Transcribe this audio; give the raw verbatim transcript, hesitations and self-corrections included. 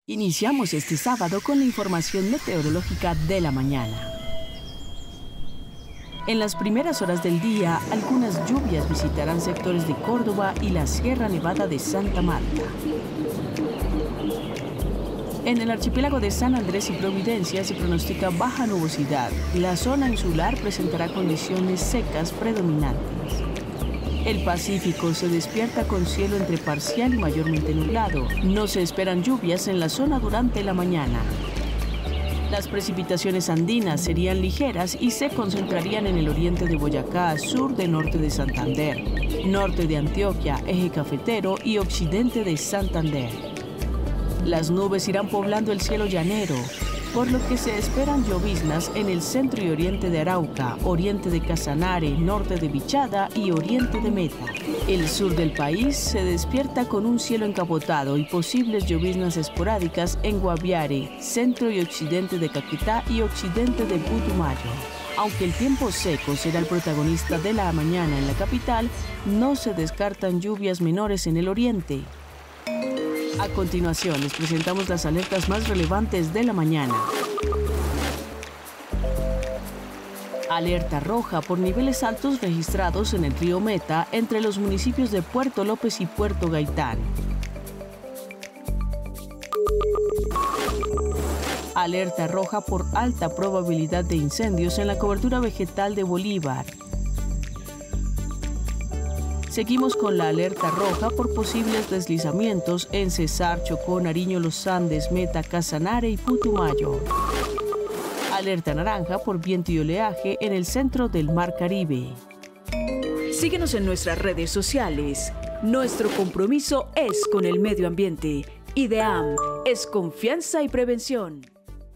Iniciamos este sábado con la información meteorológica de la mañana. En las primeras horas del día, algunas lluvias visitarán sectores de Córdoba y la Sierra Nevada de Santa Marta. En el archipiélago de San Andrés y Providencia se pronostica baja nubosidad. La zona insular presentará condiciones secas predominantes. El Pacífico se despierta con cielo entre parcial y mayormente nublado. No se esperan lluvias en la zona durante la mañana. Las precipitaciones andinas serían ligeras y se concentrarían en el oriente de Boyacá, sur de norte de Santander, norte de Antioquia, eje cafetero y occidente de Santander. Las nubes irán poblando el cielo llanero, por lo que se esperan lloviznas en el centro y oriente de Arauca, oriente de Casanare, norte de Vichada y oriente de Meta. El sur del país se despierta con un cielo encapotado y posibles lloviznas esporádicas en Guaviare, centro y occidente de Caquetá y occidente de Putumayo. Aunque el tiempo seco será el protagonista de la mañana en la capital, no se descartan lluvias menores en el oriente. A continuación, les presentamos las alertas más relevantes de la mañana. Alerta roja por niveles altos registrados en el río Meta entre los municipios de Puerto López y Puerto Gaitán. Alerta roja por alta probabilidad de incendios en la cobertura vegetal de Bolívar. Seguimos con la alerta roja por posibles deslizamientos en Cesar, Chocó, Nariño, Los Andes, Meta, Casanare y Putumayo. Alerta naranja por viento y oleaje en el centro del Mar Caribe. Síguenos en nuestras redes sociales. Nuestro compromiso es con el medio ambiente. IDEAM es confianza y prevención.